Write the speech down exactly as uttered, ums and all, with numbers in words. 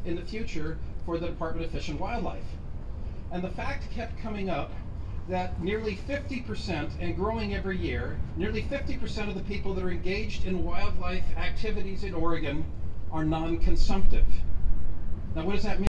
in the future for the Department of Fish and Wildlife. And the fact kept coming up that nearly fifty percent, and growing every year, nearly fifty percent of the people that are engaged in wildlife activities in Oregon are non-consumptive. Now what does that mean?